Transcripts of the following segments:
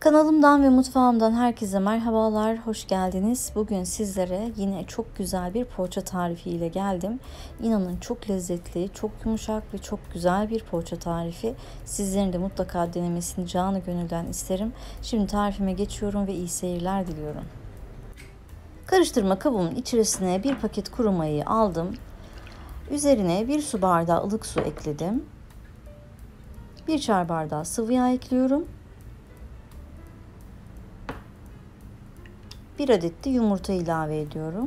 Kanalımdan ve mutfağımdan herkese merhabalar, hoş geldiniz. Bugün sizlere yine çok güzel bir poğaça tarifi ile geldim. İnanın çok lezzetli, çok yumuşak ve çok güzel bir poğaça tarifi. Sizlerin de mutlaka denemesini canı gönülden isterim. Şimdi tarifime geçiyorum ve iyi seyirler diliyorum. Karıştırma kabımın içerisine bir paket kuru mayayı aldım. Üzerine 1 su bardağı ılık su ekledim. 1 çay bardağı sıvı yağ ekliyorum. 1 adet de yumurta ilave ediyorum.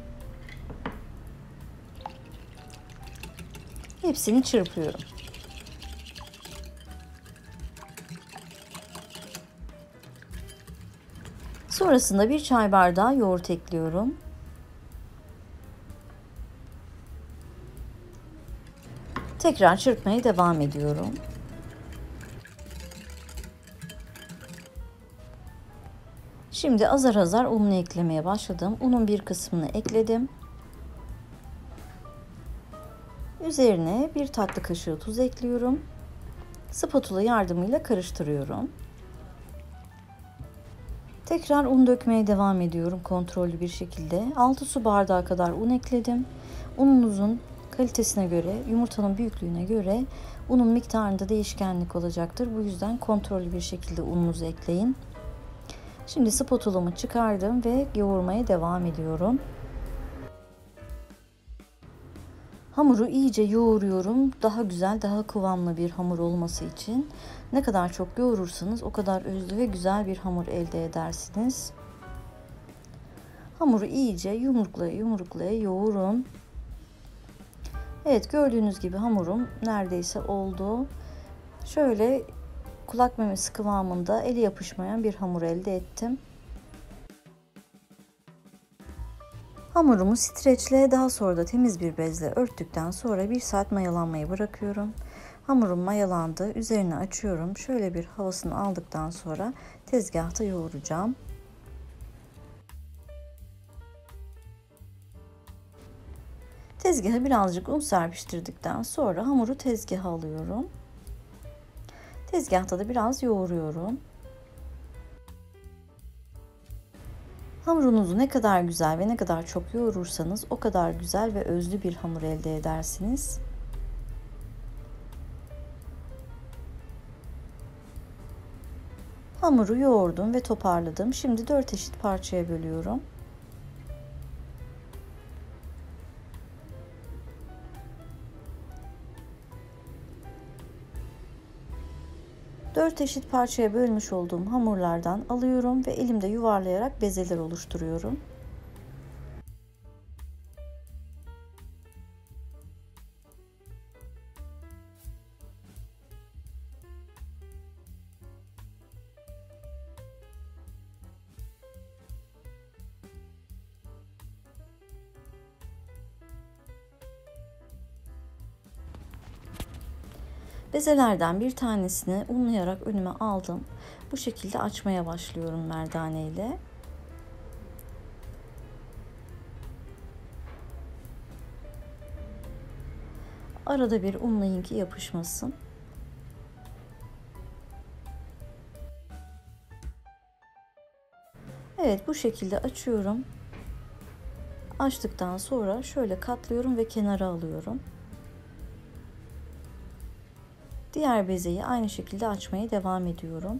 Hepsini çırpıyorum. Sonrasında 1 çay bardağı yoğurt ekliyorum. Tekrar çırpmaya devam ediyorum. Şimdi azar azar ununu eklemeye başladım. Unun bir kısmını ekledim. Üzerine 1 tatlı kaşığı tuz ekliyorum. Spatula yardımıyla karıştırıyorum. Tekrar un dökmeye devam ediyorum kontrollü bir şekilde. 6 su bardağı kadar un ekledim. Ununuzun kalitesine göre, yumurtanın büyüklüğüne göre unun miktarında değişkenlik olacaktır. Bu yüzden kontrollü bir şekilde ununuzu ekleyin. Şimdi spatulamı çıkardım ve yoğurmaya devam ediyorum. Hamuru iyice yoğuruyorum. Daha güzel, daha kıvamlı bir hamur olması için. Ne kadar çok yoğurursanız o kadar özlü ve güzel bir hamur elde edersiniz. Hamuru iyice yumruklaya yoğurun. Evet, gördüğünüz gibi hamurum neredeyse oldu. Şöyle kulak memesi kıvamında eli yapışmayan bir hamur elde ettim. Hamurumu streçle, daha sonra da temiz bir bezle örttükten sonra 1 saat mayalanmayı bırakıyorum. Hamurum mayalandı. Üzerine açıyorum. Şöyle bir havasını aldıktan sonra tezgahta yoğuracağım. Tezgaha birazcık un serpiştirdikten sonra hamuru tezgaha alıyorum. Tezgahta da biraz yoğuruyorum. Hamurunuzu ne kadar güzel ve ne kadar çok yoğurursanız o kadar güzel ve özlü bir hamur elde edersiniz. Hamuru yoğurdum ve toparladım. Şimdi 4 eşit parçaya bölüyorum. Dört eşit parçaya bölmüş olduğum hamurlardan alıyorum ve elimde yuvarlayarak bezeler oluşturuyorum. Bezelerden bir tanesini unlayarak önüme aldım. Bu şekilde açmaya başlıyorum merdane ile. Arada bir unlayın ki yapışmasın. Evet, bu şekilde açıyorum. Açtıktan sonra şöyle katlıyorum ve kenara alıyorum. Diğer bezeyi aynı şekilde açmaya devam ediyorum.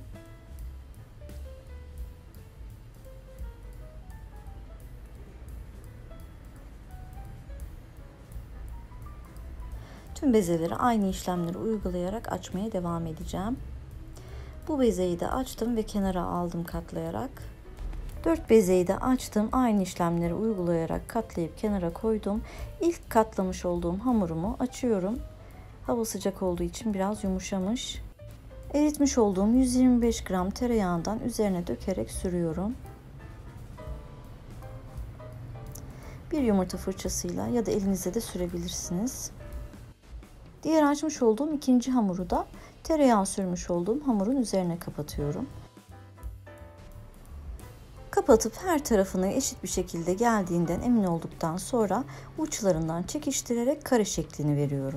Tüm bezeleri aynı işlemleri uygulayarak açmaya devam edeceğim. Bu bezeyi de açtım ve kenara aldım katlayarak. 4 bezeyi de açtım. Aynı işlemleri uygulayarak katlayıp kenara koydum. İlk katlamış olduğum hamurumu açıyorum. Hava sıcak olduğu için biraz yumuşamış. Eritmiş olduğum 125 gram tereyağından üzerine dökerek sürüyorum. Bir yumurta fırçasıyla ya da elinizle de sürebilirsiniz. Diğer açmış olduğum ikinci hamuru da tereyağı sürmüş olduğum hamurun üzerine kapatıyorum. Kapatıp her tarafına eşit bir şekilde geldiğinden emin olduktan sonra uçlarından çekiştirerek kare şeklini veriyorum.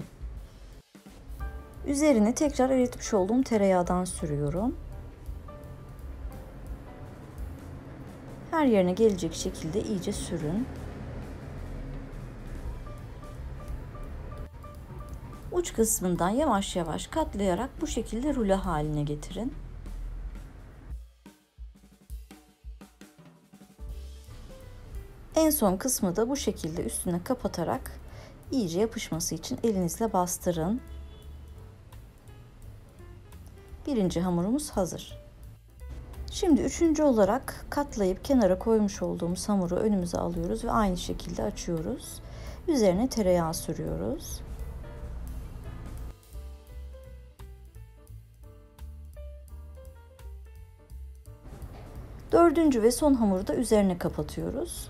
Üzerine tekrar eritmiş olduğum tereyağından sürüyorum. Her yerine gelecek şekilde iyice sürün. Uç kısmından yavaş yavaş katlayarak bu şekilde rulo haline getirin. En son kısmı da bu şekilde üstüne kapatarak iyice yapışması için elinizle bastırın. Birinci hamurumuz hazır. Şimdi üçüncü olarak katlayıp kenara koymuş olduğumuz hamuru önümüze alıyoruz ve aynı şekilde açıyoruz. Üzerine tereyağı sürüyoruz. Dördüncü ve son hamuru da üzerine kapatıyoruz.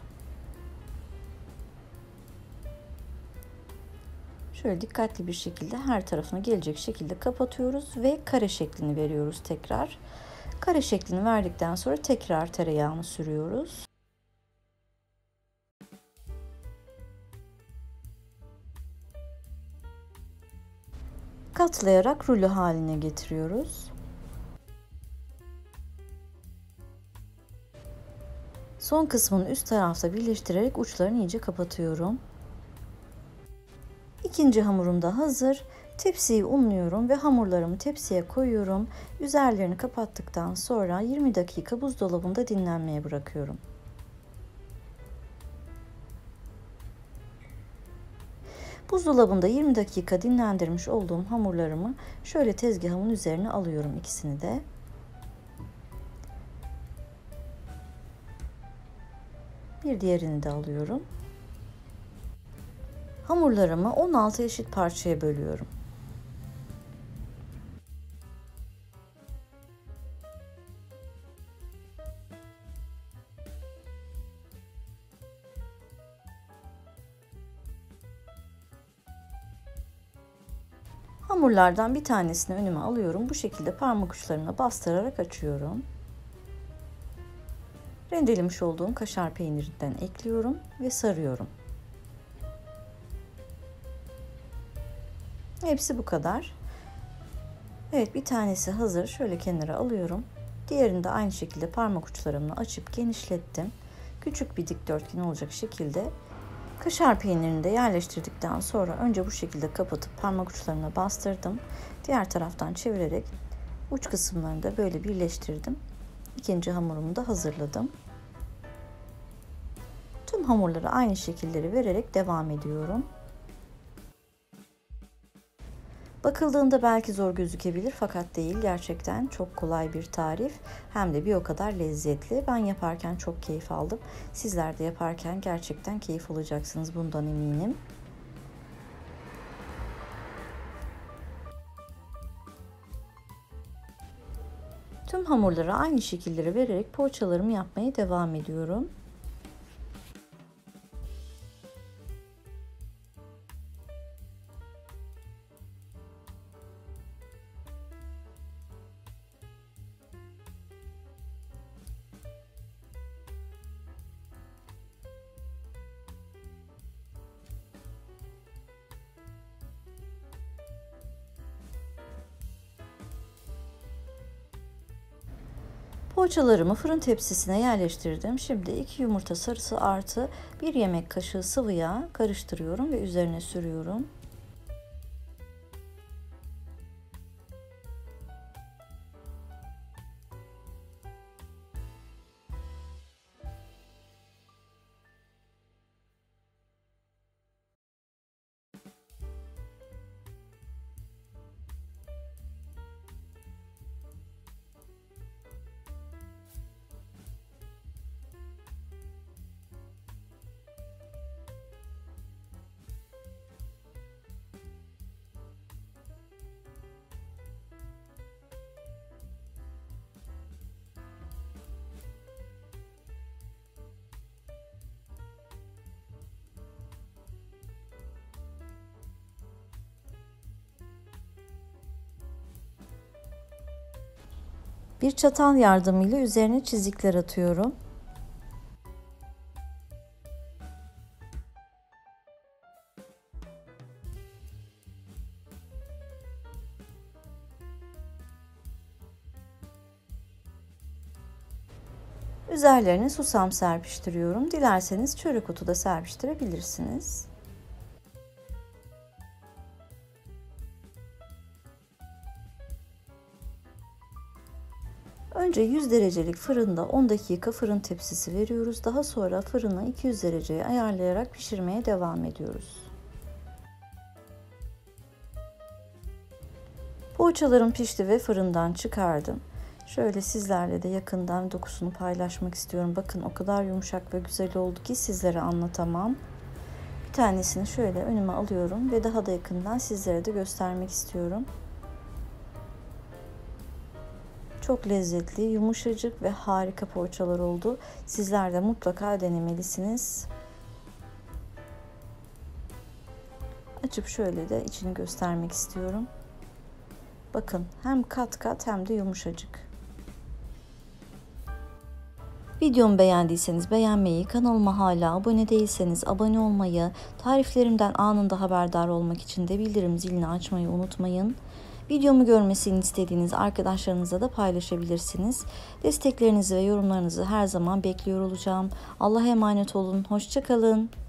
Şöyle dikkatli bir şekilde her tarafına gelecek şekilde kapatıyoruz ve kare şeklini veriyoruz tekrar. Kare şeklini verdikten sonra tekrar tereyağını sürüyoruz. Katlayarak rulo haline getiriyoruz. Son kısmını üst tarafta birleştirerek uçlarını iyice kapatıyorum. İkinci hamurum da hazır. Tepsiyi unluyorum ve hamurlarımı tepsiye koyuyorum. Üzerlerini kapattıktan sonra 20 dakika buzdolabında dinlenmeye bırakıyorum. Buzdolabında 20 dakika dinlendirmiş olduğum hamurlarımı şöyle tezgahımın üzerine alıyorum, ikisini de. Bir diğerini de alıyorum. Hamurlarımı 16 eşit parçaya bölüyorum. Hamurlardan bir tanesini önüme alıyorum. Bu şekilde parmak uçlarına bastırarak açıyorum. Rendelemiş olduğum kaşar peynirinden ekliyorum ve sarıyorum. Hepsi bu kadar. Evet, bir tanesi hazır. Şöyle kenara alıyorum. Diğerini de aynı şekilde parmak uçlarımla açıp genişlettim. Küçük bir dikdörtgen olacak şekilde kaşar peynirini de yerleştirdikten sonra önce bu şekilde kapatıp parmak uçlarına bastırdım. Diğer taraftan çevirerek uç kısımlarını da böyle birleştirdim. İkinci hamurumu da hazırladım. Tüm hamurları aynı şekilleri vererek devam ediyorum. Bakıldığında belki zor gözükebilir fakat değil, gerçekten çok kolay bir tarif, hem de bir o kadar lezzetli. Ben yaparken çok keyif aldım. Sizler de yaparken gerçekten keyif alacaksınız, bundan eminim. Tüm hamurları aynı şekilleri vererek poğaçalarımı yapmaya devam ediyorum. Poğaçalarımı fırın tepsisine yerleştirdim. Şimdi 2 yumurta sarısı artı 1 yemek kaşığı sıvı yağ karıştırıyorum ve üzerine sürüyorum. Bir çatal yardımıyla üzerine çizikler atıyorum. Üzerlerine susam serpiştiriyorum. Dilerseniz çörek otu da serpiştirebilirsiniz. Önce 100 derecelik fırında 10 dakika fırın tepsisi veriyoruz. Daha sonra fırını 200 dereceye ayarlayarak pişirmeye devam ediyoruz. Poğaçalarım pişti ve fırından çıkardım. Şöyle sizlerle de yakından dokusunu paylaşmak istiyorum. Bakın o kadar yumuşak ve güzel oldu ki sizlere anlatamam. Bir tanesini şöyle önüme alıyorum ve daha da yakından sizlere de göstermek istiyorum. Çok lezzetli, yumuşacık ve harika poğaçalar oldu. Sizler de mutlaka denemelisiniz. Açıp şöyle de içini göstermek istiyorum. Bakın hem kat kat hem de yumuşacık. Videomu beğendiyseniz beğenmeyi, kanalıma hala abone değilseniz abone olmayı, tariflerimden anında haberdar olmak için de bildirim zilini açmayı unutmayın. Videomu görmesini istediğiniz arkadaşlarınızla da paylaşabilirsiniz. Desteklerinizi ve yorumlarınızı her zaman bekliyor olacağım. Allah'a emanet olun. Hoşça kalın.